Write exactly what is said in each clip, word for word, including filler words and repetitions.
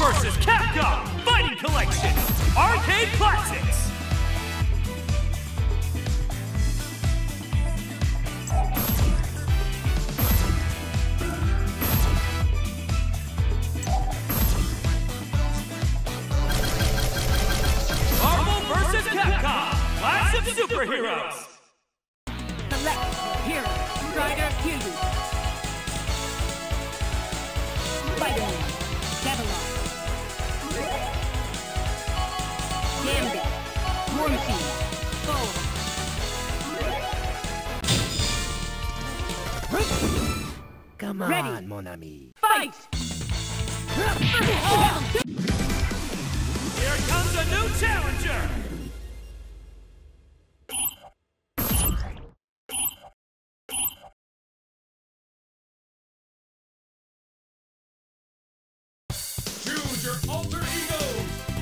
versus. Capcom Fighting Collection Arcade Classics. Marvel versus. Capcom Clash of Superheroes. Select your hero. Strider Fury. Spider-Man. Catalog. Gambit. Morphine. Thor. Come Ready. on, mon ami. Fight! Here comes a new challenger. Choose your alter egos.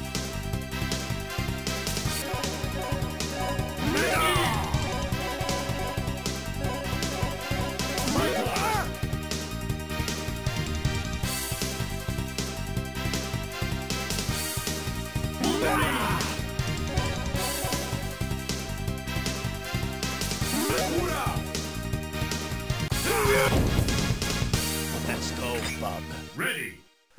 Let's go, Bub. Ready.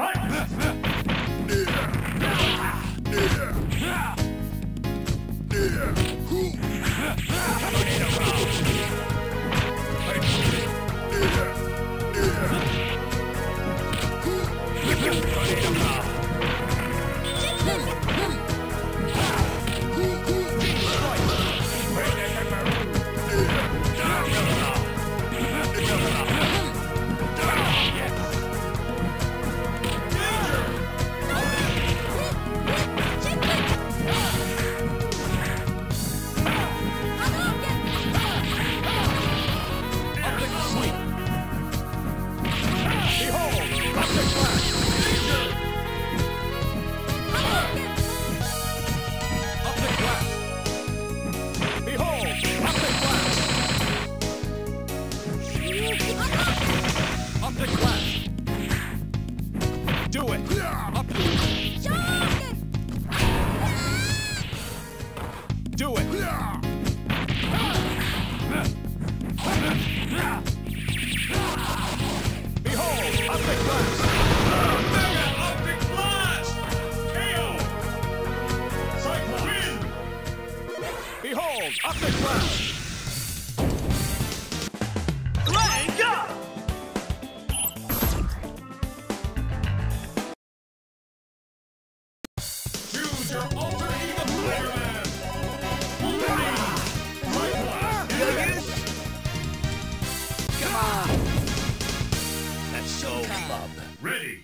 Ready.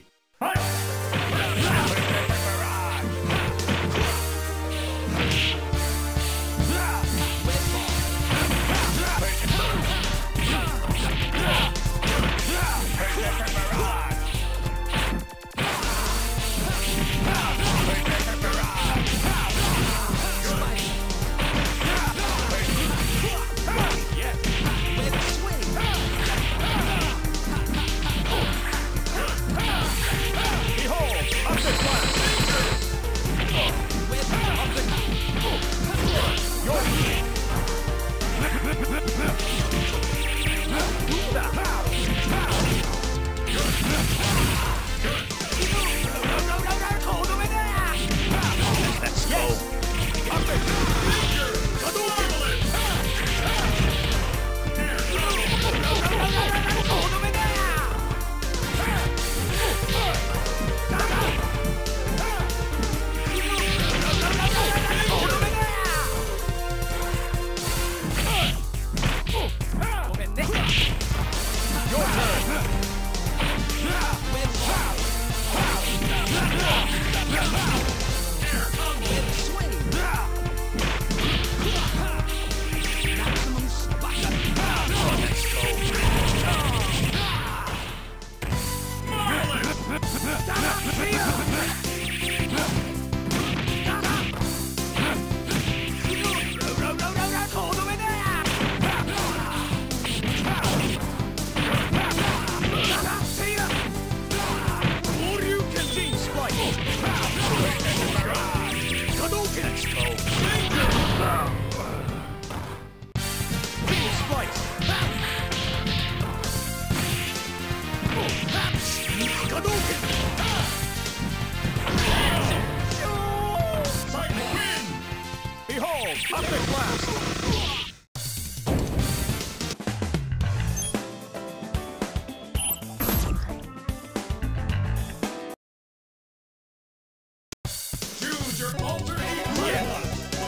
Behold, up the Behold, Optic Blast! Choose your alternate weapon!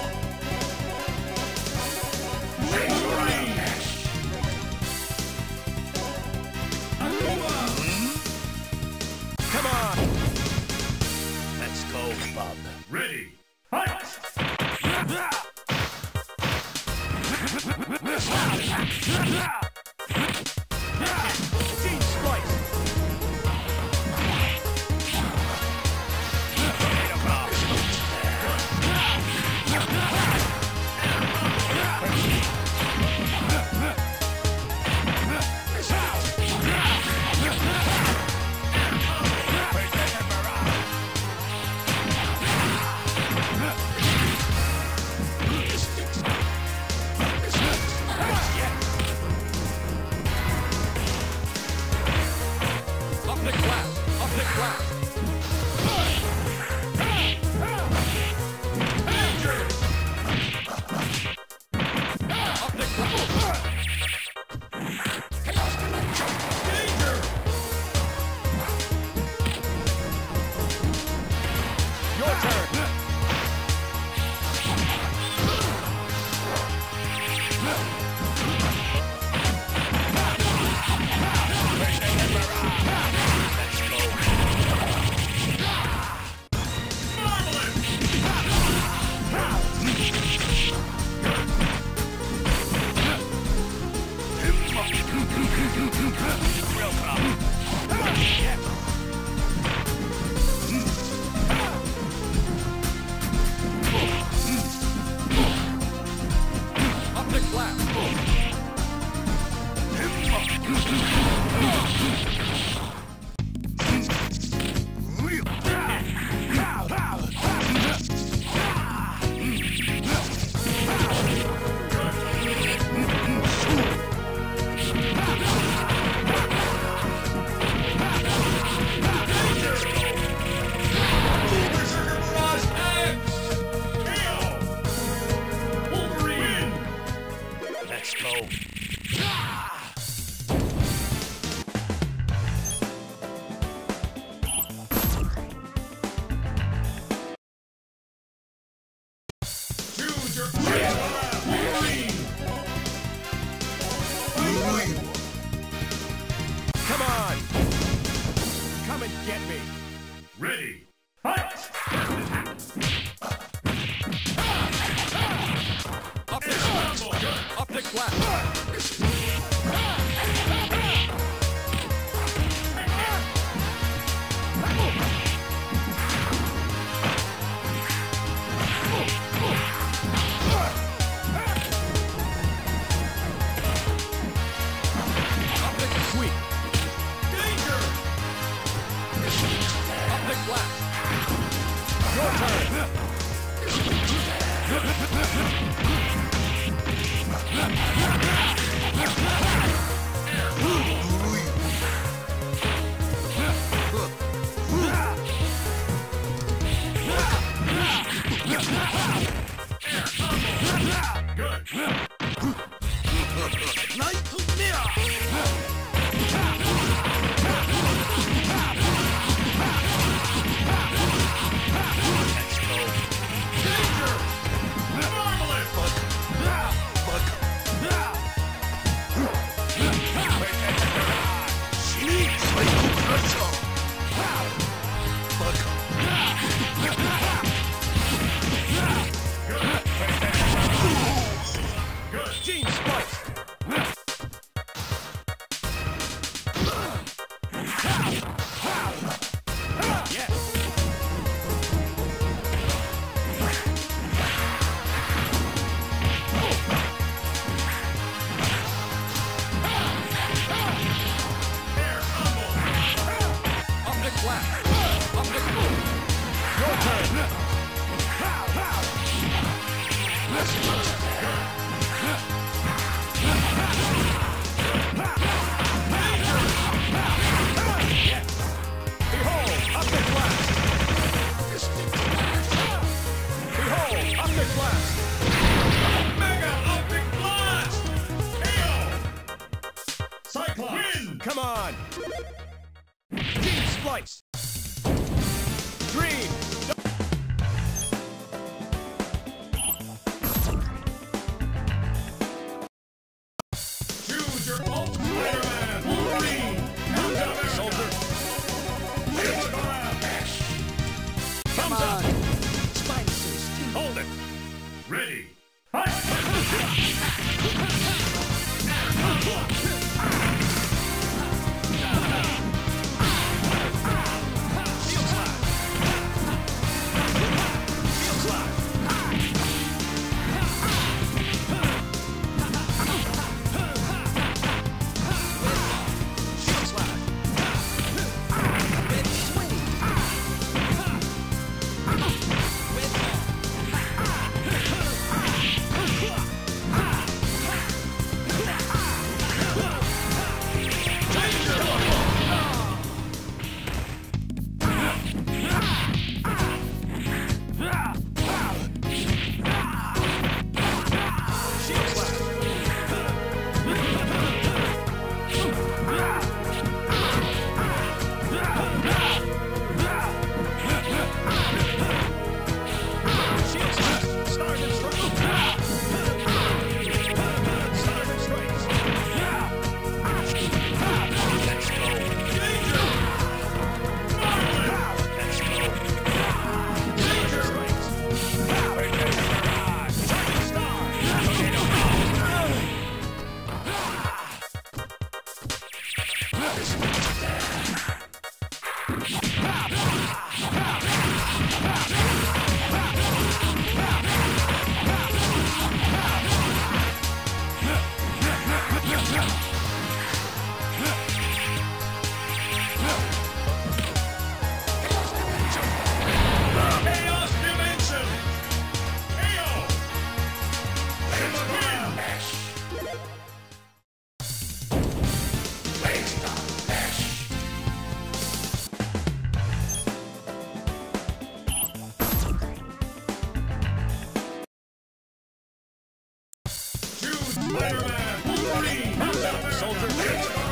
Come on! Let's go, bub. Ready, fight! Team Splice! Optic Blast! Optic Blast! Optic Blast! Danger! Your turn! Optic Blast! Let's go. Choose your Wolverine! Come on! Come and get me! Ready, fight! Optic Blast! Optic Blast! Optic Sweep! Danger! Optic Blast! Your turn! Gene Splice! Optic Blast! Optic Move! Your turn! choice. Dream. Choose your own Spider-Man! Wolverine! Captain Soldier. America! Thumbs up. Spidey suit. Hold it. Ready! Fight! Shield slide. Shield slide. Shield slide. With swing. With shield slide. Shield slide. Stars and stripes. Stars and stripes. Let's go. Danger! Marvelous! Let's go. Stars and stripes. Charging stars. Chaos Dimension! A O! Choose Spider-Man! Wolverine! Soldier.